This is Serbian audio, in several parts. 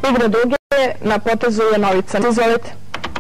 Igra duge, na potezu je Novica. Izvolite.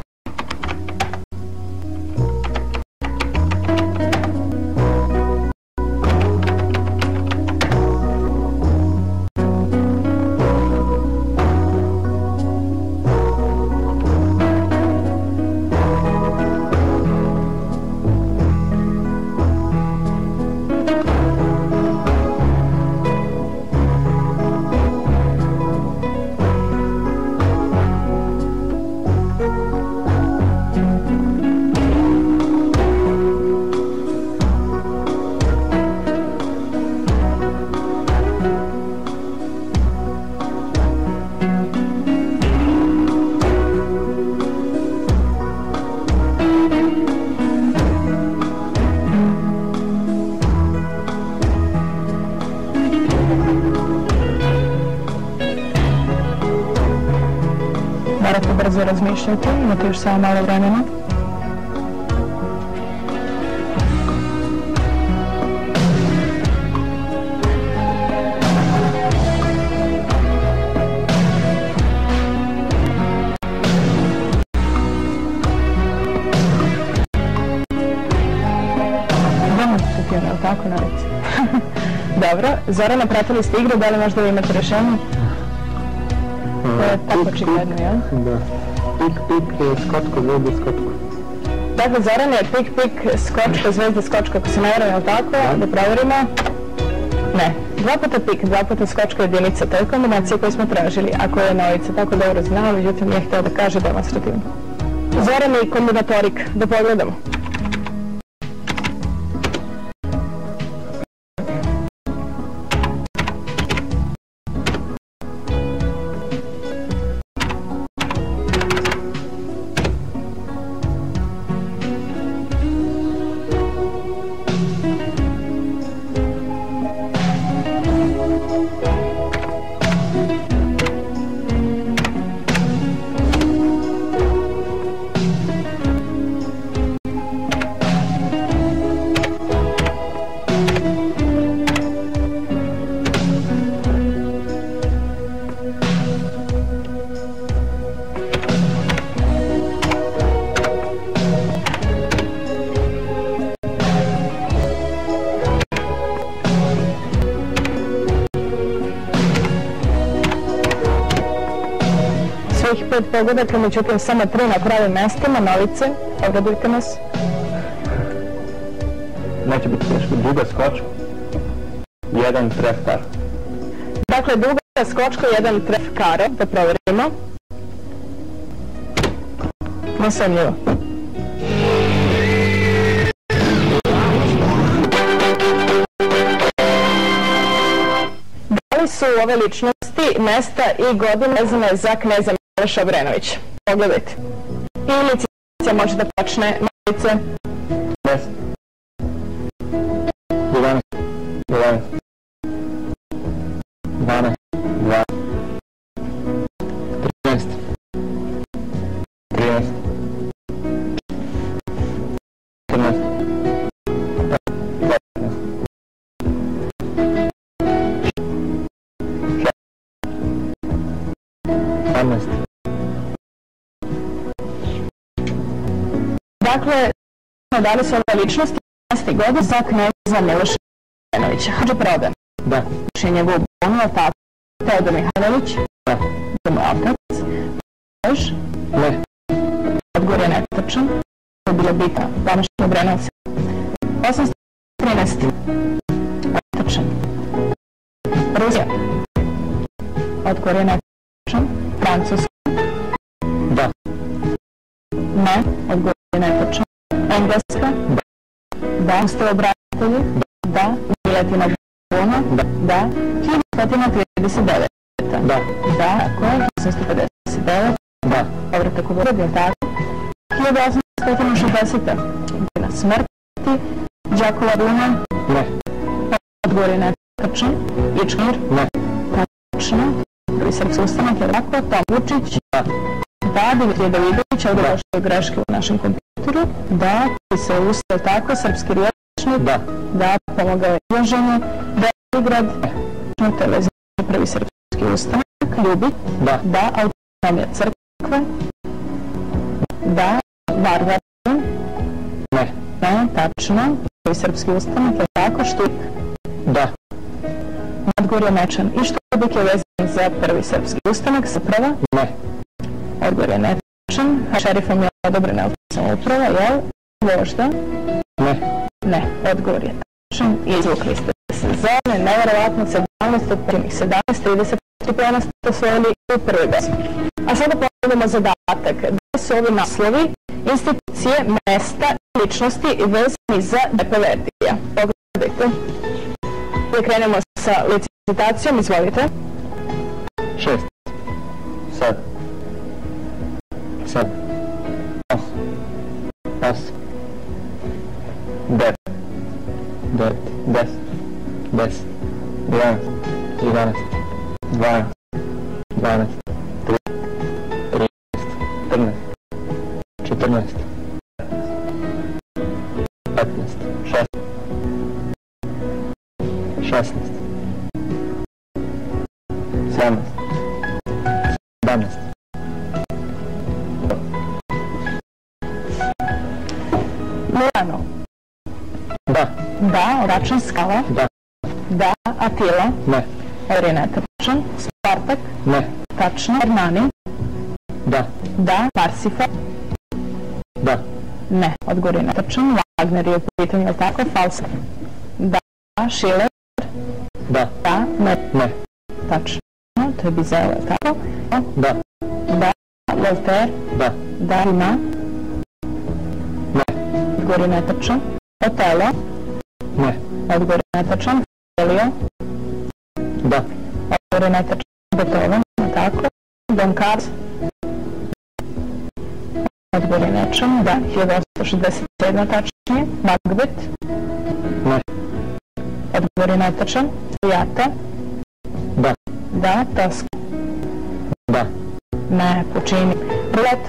Morate brzo razmišljati, imate još samo malo vremena. Demonstrativno, je li tako, Novici? Dobro, Zorana, pratili ste igru, da li možda vi imate rešenje? To je tako očigledno, jel? Da. Pik, pik, skočko, zvezda, skočko. Dakle, Zoran je pik, pik, skočko, zvezda, skočko, ako se ne vjerujem, jel tako? Da provjerimo. Ne. 2 puta pik, 2 puta skočko jedinica, to je kombinacija koju smo tražili. Ako je Novica tako dobro znala, međutim nije htio da kaže demonstrativno. Zoran i kombinatorik, da pogledamo. Svih 5 pogodaka, međutim samo 3 na pravim mestima. Novice, obradujte nas. Neće biti teško. Duga skočka, 1 tref karo. Dakle, duga skočka, 1 tref karo, da provjerimo. Nesumnjivo. Da li su ove ličnosti, mesta i godine vezane za kneza Miloša Obrenovića? Pogledajte. I inicija može da počne. Novice. 10. 11. 11. 12. 12. 13. 13. 14. 15. Dakle, da li su ove ličnosti 15. godine za kneza Miloša Obrenovića? Hadži Prodan. Da. Je njegov bonio tata Teodor Mihajlović. Da. Da mu otac. Još? Ne. Odgovor je netačan. To je bilo bitno. Današnji Obrenovac. 813. Netačan. Rusija. Odgovor je netačan. Francuska. Da. Ne. Odgovor je netačan. Engleska. Da. Da. Ustavo bratelji. Da. Miletina Buna. Da. 1939. Da. Da. Tako je. 1859. Da. Povratak u Beograd, je li tako? 1860. Godina smrti. Đakova Runa. Ne. Odgovor je netačan. Ičmir. Ne. Tačno. Prvi srpski ustanak, je li tako? Tom Vučić. Da. Da. Dimitri Davidović. Ovdje je došlo greške u našem kompjuteru. Da. Koji se ustao, tako? Srpski riječnik. Da. Da. Pomogao je izlaženje. Beograd. To je vezano prvi srpski ustanak. ljubit, da, autonomija crkve, da, varvarin, ne, tačno, prvi srpski ustanak, je tako, Štujik, da, Nadgorje Mečan i Štujik je vezan za prvi srpski ustanak, Saprava, ne, odgovor je netačan, šerifom je odobrena samouprava, jel, Vožda, ne, odgovor je tačan, izvukli ste se zone, nevjerovatno 17 od prvih 17, 33 poena ste osvojili u prvoj godini. A sada pogledamo zadatak. Da su ovi naslovi, institucije, mesta, ličnosti i vezani za DPVT-a. Pogledajte. Da krenemo sa licitacijom, izvolite. 6, 7, 8, 9, 10, 11, 11, 12, 12, 13, 14, 14, 15, 16, 17, 17. Milano. Da, Račan Skala. Da, Atila. Ne. Odgovor je netačan. Spartak. Ne. Tačno. Hernani. Da, Parsifal. Ne, odgovor je netačan. Wagner je u pitanju, je li tako? Falska. Da, Schiller. Da, ne. Tačno, to je Bizela, je li tako? Da, Voltaire. Da, Ima. Ne. Odgovor je netačan. Otelo. Ne. Odgovor je netačan. Helio. Da. Odgovor je netačan. Beethoven, tako. Don Carlos. Odgovor je netačan. Da, 1867 tačnije. Macbeth. Ne. Odgovor je netačan. Jata. Da, Tosca. Ne, Puccini. Rulet.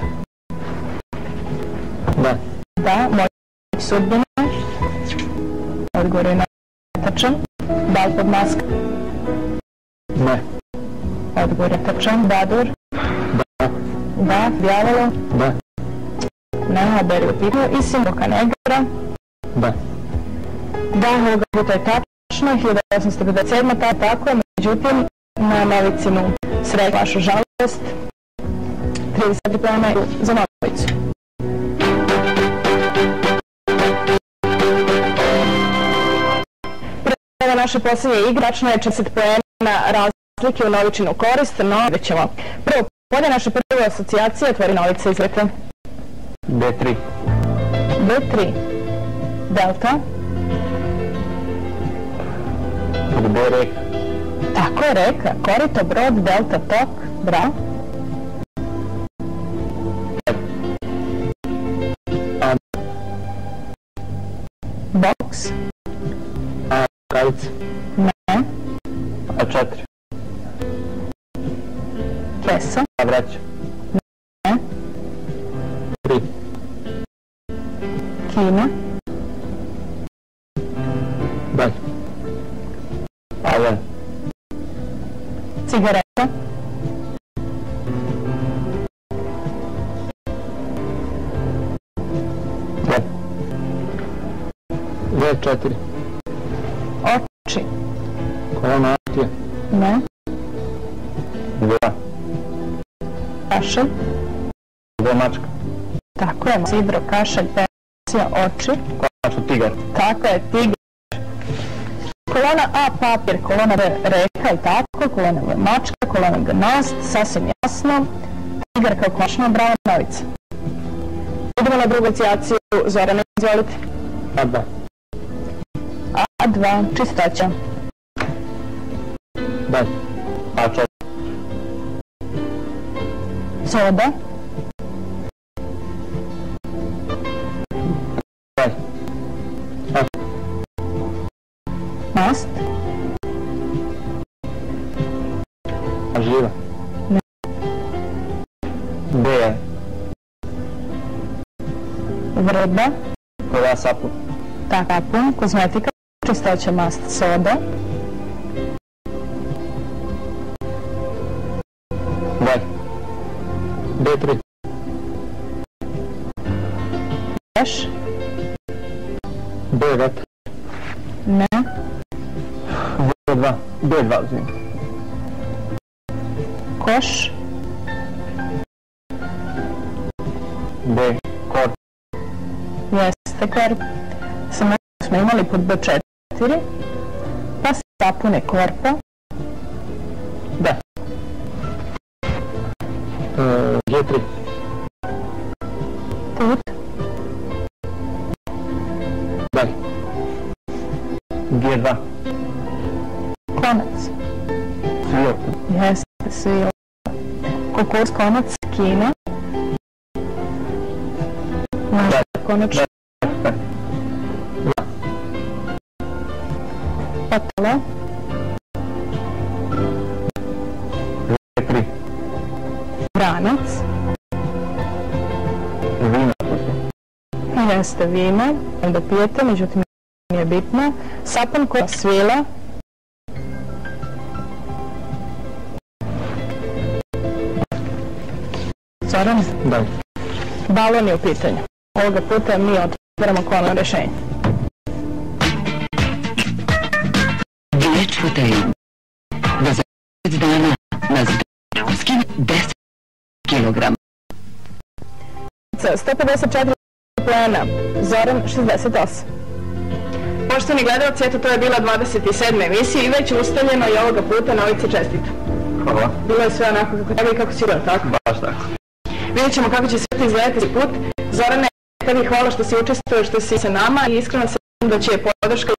Da, Moj sudbina. Odgovor je netačan. Bal pod maska. Ne. Odgovor je tačan. Badur. Da, Djavolo. Ne, Haber je pitao. I Simboka Negra. Da, ovoga puta je tačno. 1857. Tako, međutim, na Novicinu sreća vašu žalost. 30 poena za Novicu. Prema naše posljednje igračno je 40 poena razlike u Novičinu korist, no vidjet ćemo. Prvo polje naše prve asocijacije, otvori Novica, izvete. B3. B3. Delta. B reka. Tako je, reka. Korito, brod, delta, tok, bra. Boks. Kavica. Ne. A4. Kesa. Vraća. Ne. 3. Kina. Dalje. A1. Cigareta. V4. Oči. Kolona Atija. Ne. 2. Kašalj. V mačka. Tako je, sidro, kašalj, persija, oči. Konačno tigar. Tako je, tigar. Kolona A, papir, kolona B, reka i tako, kolona B, mačka, kolona G, nost, sasvim jasno. Tigar kao konačno, bravo, Novica. Idemo na drugu asocijaciju, Zorana, izvolite. A2. A2, čistoća. Dalje. A4. Soda. Dalje. Most. Živa. Ne. B. Vrba. Koja sapun. Sapun, kozmetika, čistoća, mast, soda. B3. Još? B9. Ne. B2. B2 uzim. Koš? B. Korp. Jeste korp. Samo smo imali pod B4, pa sapune korpa. Da. G3. Put. Dalje. G2. Konac. Svijo. Jeste, svi. Kukuruz, konac, Kina. Možda konačno. Patala. G3. Vranac. Vina. Jeste vino. Onda pijete, međutim nije bitno. Sapun koja svila. Zoran? Da. Balon je u pitanju. Ovoga puta mi otvaramo kono rješenje. Dječko Tajin. Da za 5 dana nas skine 10 kilograma. 154 plena. Zoran 68. Poštovani gledalci, eto to je bila 27. emisija i već ustaljeno i ovoga puta Novice čestita. Hvala. Bilo je sve onako kako treba i kako si bilo, tako? Baš tako. Vidjet ćemo kako će sve izgledati put. Zorane, tebi hvala što si učestvuješ, što si sa nama i iskreno se nadam da će podrška